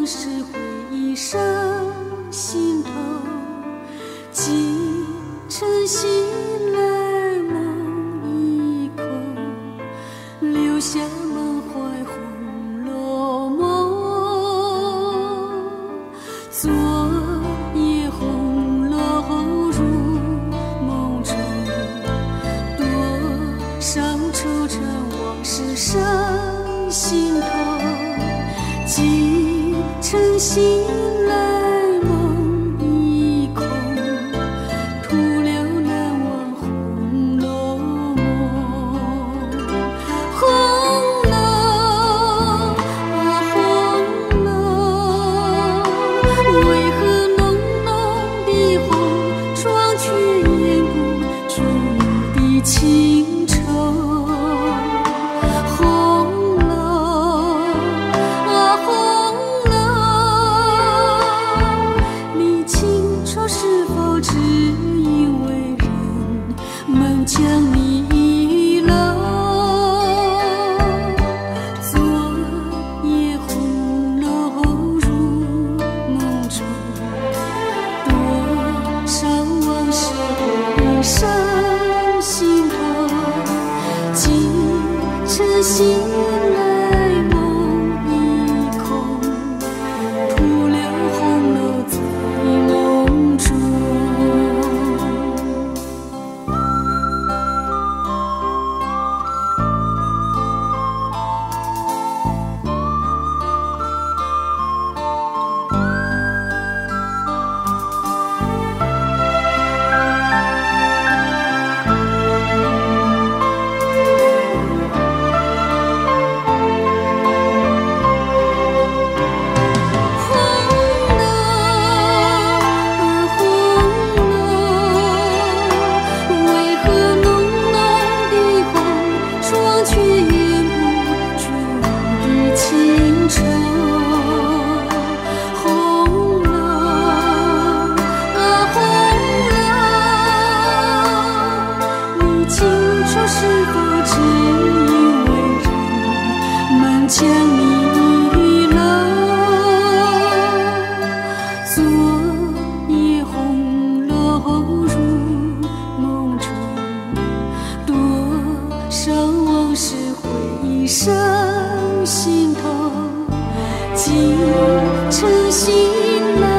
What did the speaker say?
往事回忆上心头，几晨醒来梦已空，留下满怀红楼梦。昨夜红楼入梦中，多少惆怅往事上心头，几晨醒来梦已空，徒留难忘红楼梦。红楼啊红楼，为何浓浓的红妆却掩不住你的情愁。红楼啊红楼，你清楚是否只因为人们将你遗漏？昨夜红楼入梦中，多少往事回忆上心头，几晨醒来梦已空，徒留红楼在梦中。红楼啊红楼，为何浓浓的红妆却掩不住你的情愁？红楼啊红楼，你清楚是否只因为人们将你遗漏？昨夜红楼入梦中，多少往事回忆上心头，几晨醒来